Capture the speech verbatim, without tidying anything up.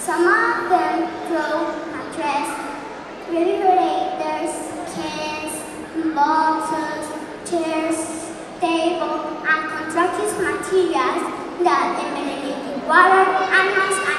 Some of them drove mattresses, refrigerators, cans, boxes, chairs, tables, and construction materials that emanated water, animals,